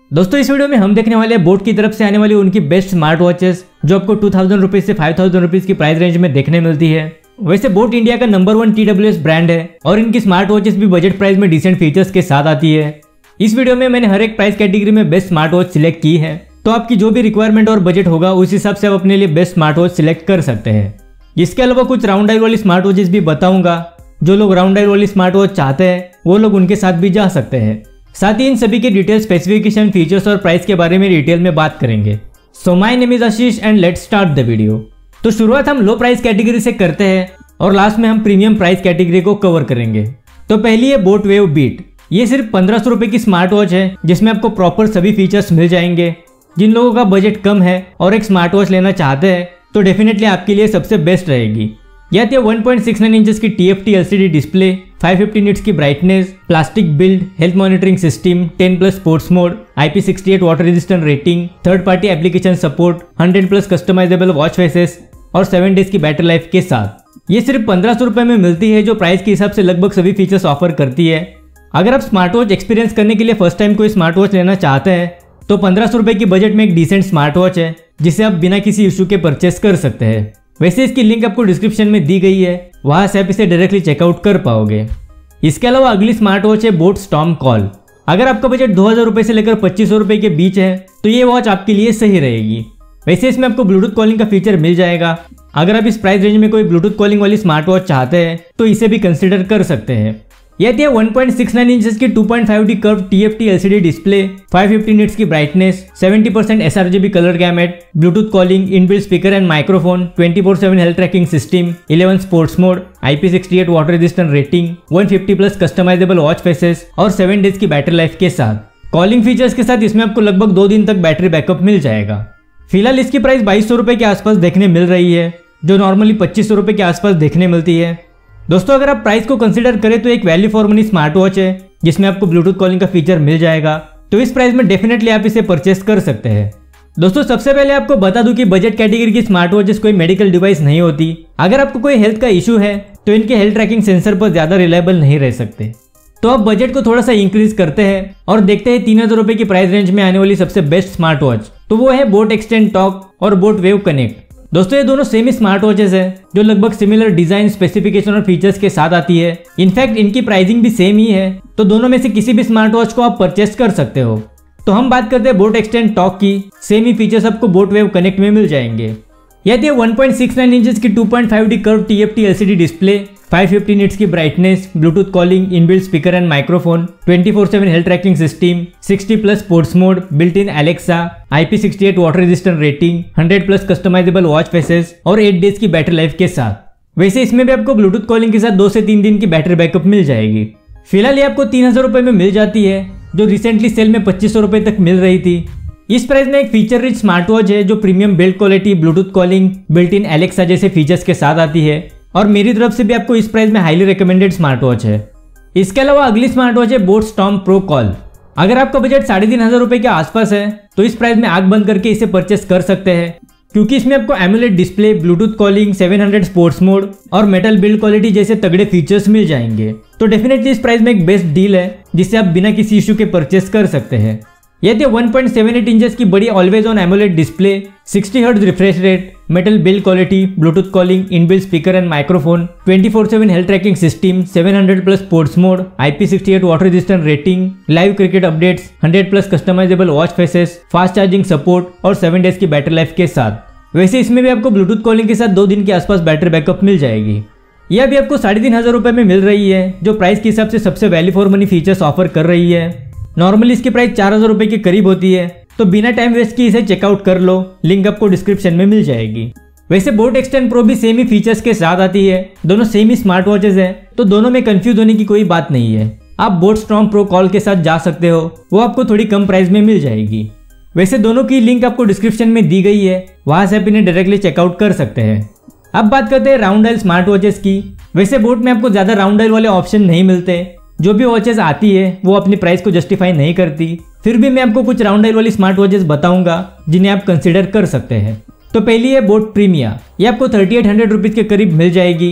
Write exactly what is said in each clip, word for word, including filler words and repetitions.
दोस्तों इस वीडियो में हम देखने वाले हैं बोट की तरफ से आने वाली उनकी बेस्ट स्मार्ट वॉचेस जो आपको टू थाउजेंड रुपीज से फाइव थाउजेंड रुपीज की प्राइस रेंज में देखने मिलती है। वैसे बोट इंडिया का number one T W S brand है और इनकी स्मार्ट वॉचेस भी बजट प्राइस में डिसेंट फीचर्स के साथ आती है। इस वीडियो में मैंने हर एक प्राइस कैटेगरी में बेस्ट स्मार्ट वॉच सिलेक्ट की है, तो आपकी जो भी रिक्वायरमेंट और बजट होगा उस हिसाब से आप अपने लिए बेस्ट स्मार्ट वॉच सिलेक्ट कर सकते हैं। इसके अलावा कुछ राउंड डायल वाली स्मार्ट वॉचेस भी बताऊंगा। जो लोग राउंड डायल वाली स्मार्ट वॉच चाहते हैं वो लोग उनके साथ भी जा सकते हैं। साथ ही इन सभी के डिटेल स्पेसिफिकेशन, फीचर्स और प्राइस के बारे में डिटेल में बात करेंगे। So my name is Ashish and let's start the video. तो शुरुआत हम लो प्राइस कैटेगरी से करते हैं और लास्ट में हम प्रीमियम प्राइस कैटेगरी को कवर करेंगे। तो पहली है बोट वेव बीट। ये सिर्फ पंद्रह सौ रुपए की स्मार्ट वॉच है जिसमें आपको प्रॉपर सभी फीचर्स मिल जाएंगे। जिन लोगों का बजट कम है और एक स्मार्ट वॉच लेना चाहते हैं तो डेफिनेटली आपके लिए सबसे बेस्ट रहेगी। यह थी one point six nine inches की T F T L C D display, five fifty nits की brightness, plastic build, health monitoring system, ten plus sports mode, I P sixty eight water resistant rating, third party application support, hundred plus customisable watch faces और seven days की battery life के साथ। ये सिर्फ पंद्रह सौ रुपए में मिलती है जो प्राइस के हिसाब से लगभग सभी फीचर्स ऑफर करती है। अगर आप स्मार्ट वॉच एक्सपीरियंस करने के लिए फर्स्ट टाइम कोई स्मार्ट वॉच लेना चाहते हैं तो पंद्रह सौ रुपए की बजट में एक डिसेंट स्मार्ट वॉच है जिसे आप बिना किसी इशू के परचेस कर सकते हैं। वैसे इसकी लिंक आपको डिस्क्रिप्शन में दी गई है, वहां से आप इसे डायरेक्टली चेकआउट कर पाओगे। इसके अलावा अगली स्मार्ट वॉच है बोट स्टॉर्म कॉल। अगर आपका बजट दो हजार रुपए से लेकर पच्चीस सौ रुपए के बीच है तो ये वॉच आपके लिए सही रहेगी। वैसे इसमें आपको ब्लूटूथ कॉलिंग का फीचर मिल जाएगा। अगर आप इस प्राइस रेंज में कोई ब्लूटूथ कॉलिंग वाली स्मार्ट वॉच चाहते हैं तो इसे भी कंसिडर कर सकते हैं। यह थी one point six nine inches की two point five D curve T F T L C D display, five fifty nits की brightness, seventy percent S R G B colour gamut, Bluetooth calling, inbuilt speaker and microphone, twenty four seven health tracking system, eleven sports mode, I P sixty eight water resistant rating, one fifty plus customisable watch faces और seven days की battery life के साथ। Calling features के साथ इसमें आपको लगभग दो दिन तक बैटरी बैकअप मिल जाएगा। फिलहाल इसकी प्राइस बाईस सौ रुपए के आसपास देखने मिल रही है जो नॉर्मली पच्चीस सौ रुपए के आसपास देखने मिलती है। दोस्तों अगर आप प्राइस को कंसीडर करें तो एक value for money smart watch है जिसमें आपको ब्लूटूथ कॉलिंग का फीचर मिल जाएगा, तो इस प्राइस में डेफिनेटली आप इसे परचेस कर सकते हैं। दोस्तों सबसे पहले आपको बता दूं कि बजट कैटेगरी की स्मार्ट वॉचेस कोई मेडिकल डिवाइस नहीं होती। अगर आपको कोई हेल्थ का इशू है तो इनके हेल्थ ट्रैकिंग सेंसर पर ज्यादा रिलायबल नहीं रह सकते। तो आप बजट को थोड़ा सा इंक्रीज करते हैं और देखते हैं तीन हजार रुपए की प्राइस रेंज में आने वाली सबसे बेस्ट स्मार्ट वॉच, तो वो है बोट एक्सटेंड टॉक और बोट वेव कनेक्ट। दोस्तों ये दोनों सेम ही स्मार्ट वॉचेस है जो लगभग सिमिलर डिजाइन, स्पेसिफिकेशन और फीचर्स के साथ आती है। इनफैक्ट इनकी प्राइसिंग भी सेम ही है, तो दोनों में से किसी भी स्मार्ट वॉच को आप परचेस कर सकते हो। तो हम बात करते हैं बोट एक्सटेंड टॉक की। सेम ही फीचर्स आपको बोट वेव कनेक्ट में मिल जाएंगे। यह थी one point six nine inches की two point five D curve T F T L C D display, five fifty nits की brightness, Bluetooth calling, inbuilt speaker and microphone, twenty four seven health tracking system, sixty plus sports mode, built in Alexa, I P sixty eight water resistant rating, hundred plus customisable watch faces और eight days की battery life के साथ। वैसे इसमें भी आपको Bluetooth calling के साथ दो से तीन दिन की बैटरी बैकअप मिल जाएगी। फिलहाल ये आपको तीन हजार रुपए में मिल जाती है जो रिसेंटली सेल में पच्चीस सौ रुपए तक मिल रही थी। इस प्राइस में एक फीचर रिच स्मार्ट वॉच है जो premium build quality, Bluetooth calling, built in Alexa जैसे फीचर्स के साथ आती है और मेरी तरफ से भी आपको इस प्राइस में हाईली रिकमेंडेड स्मार्ट वॉच है। इसके अलावा अगली स्मार्ट वॉच है बोट स्टॉर्म प्रो कॉल। अगर आपका बजट साढ़े तीन हजार रुपए के आसपास है तो इस प्राइस में आंख बंद करके इसे परचेस कर सकते हैं, क्योंकि इसमें आपको AMOLED display, Bluetooth calling, seven hundred sports mode और मेटल बिल्ड क्वालिटी जैसे तगड़े फीचर्स मिल जाएंगे। तो डेफिनेटली इस प्राइस में एक बेस्ट डील है जिससे आप बिना किसी इशू के परचेस कर सकते हैं। यह थी one point seven eight inches की बड़ी always on AMOLED display, sixty hertz refresh rate, metal build quality, Bluetooth calling, inbuilt speaker and microphone, twenty four seven health tracking system, seven hundred plus sports mode, I P sixty eight water resistant rating, live cricket updates, hundred plus customisable watch faces, fast charging support और seven days की battery life के साथ। वैसे इसमें भी आपको Bluetooth calling के साथ दो दिन के आसपास बैटरी बैकअप मिल जाएगी। यह भी आपको साढ़े तीन हजार रुपए में मिल रही है जो प्राइस के हिसाब से सबसे value for money features offer कर रही है। नॉर्मली इसकी प्राइस चार हजार रुपए के करीब होती है, तो बिना टाइम वेस्ट किए इसे चेकआउट कर लो, लिंक आपको डिस्क्रिप्शन में मिल जाएगी। वैसे बोट एक्सटेंड प्रो भी सेम ही फीचर्स के साथ आती है, दोनों सेम ही स्मार्ट वॉचेस हैं, तो दोनों में कंफ्यूज होने की कोई बात नहीं है। आप बोट स्टॉर्म प्रो कॉल के साथ जा सकते हो, वो आपको थोड़ी कम प्राइस में मिल जाएगी। वैसे दोनों की लिंक आपको डिस्क्रिप्शन में दी गई है, वहां से आप इन्हें डायरेक्टली चेकआउट कर सकते हैं। अब बात करते हैं राउंड डायल स्मार्ट वॉचेस की। वैसे बोट में आपको ज्यादा राउंड डायल वाले ऑप्शन नहीं मिलते, जो भी वॉचेस आती है वो अपनी प्राइस को जस्टिफाई नहीं करती। फिर भी मैं आपको कुछ राउंड डायल वाली स्मार्ट वॉचेस बताऊंगा जिन्हें आप कंसिडर कर सकते हैं। तो पहली है बोट प्रीमिया। ये आपको थर्टी एट हंड्रेड रुपीज के करीब मिल जाएगी।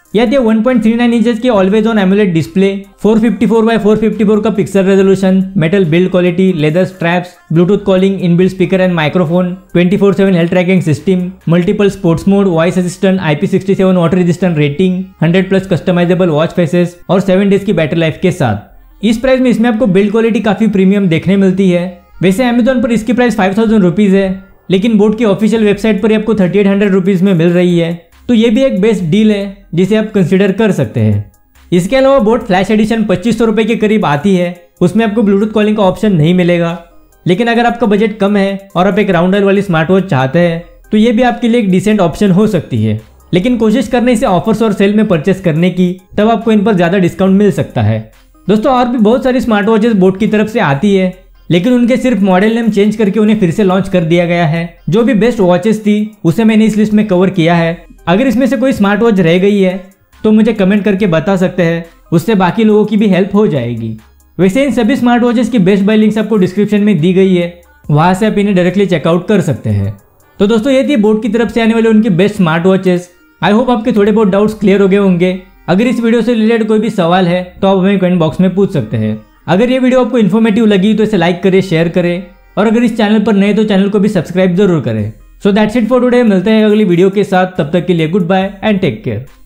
यह आती है one point three nine inches की always on AMOLED display, four fifty four by four fifty four का pixel resolution, metal build quality, leather straps, Bluetooth calling, inbuilt speaker and microphone, twenty four seven health tracking system, multiple sports mode, voice assistant, I P sixty seven water resistant rating, hundred plus customisable watch faces और seven days की battery life के साथ। इस price में इसमें आपको build quality काफी premium देखने मिलती है। वैसे अमेजोन पर इसकी प्राइस फाइव थाउजेंड रुपीज है, लेकिन बोट की ऑफिशियल वेबसाइट पर आपको थर्टी एट हंड्रेड रुपीज में मिल रही है, तो ये भी एक बेस्ट डील है जिसे आप कंसिडर कर सकते हैं। इसके अलावा बोट फ्लैश एडिशन पच्चीस सौ रुपए के करीब आती है, उसमें आपको ब्लूटूथ कॉलिंग का ऑप्शन नहीं मिलेगा। लेकिन अगर आपका बजट कम है और आप एक राउंडर वाली स्मार्ट वॉच चाहते हैं तो ये भी आपके लिए एक डिसेंट ऑप्शन हो सकती है। लेकिन कोशिश करने से ऑफर्स और सेल में परचेस करने की, तब आपको इन पर ज्यादा डिस्काउंट मिल सकता है। दोस्तों और भी बहुत सारी स्मार्ट वॉचेस बोट की तरफ से आती है, लेकिन उनके सिर्फ मॉडल नेम चेंज करके उन्हें फिर से लॉन्च कर दिया गया है। जो भी बेस्ट वॉचेस थी उसे मैंने इस लिस्ट में कवर किया है। अगर इसमें से कोई स्मार्ट वॉच रह गई है तो मुझे कमेंट करके बता सकते हैं, उससे बाकी लोगों की भी हेल्प हो जाएगी। वैसे इन सभी स्मार्ट वॉचेस की बेस्ट बाय लिंक्स आपको डिस्क्रिप्शन में दी गई है, वहां से आप इन्हें डायरेक्टली चेकआउट कर सकते हैं। तो दोस्तों ये थी बोट की तरफ से आने वाले उनकी best smart watches. I hope आपके थोड़े बहुत डाउट्स क्लियर हो गए होंगे। अगर इस वीडियो से रिलेटेड कोई भी सवाल है तो आप हमें कमेंट बॉक्स में पूछ सकते हैं। अगर ये वीडियो आपको इन्फॉर्मेटिव लगी तो इसे लाइक करें, शेयर करें, और अगर इस चैनल पर नए तो चैनल को भी सब्सक्राइब जरूर करें। So that's it for today. मिलते हैं अगली वीडियो के साथ, तब तक के लिए good bye and take care.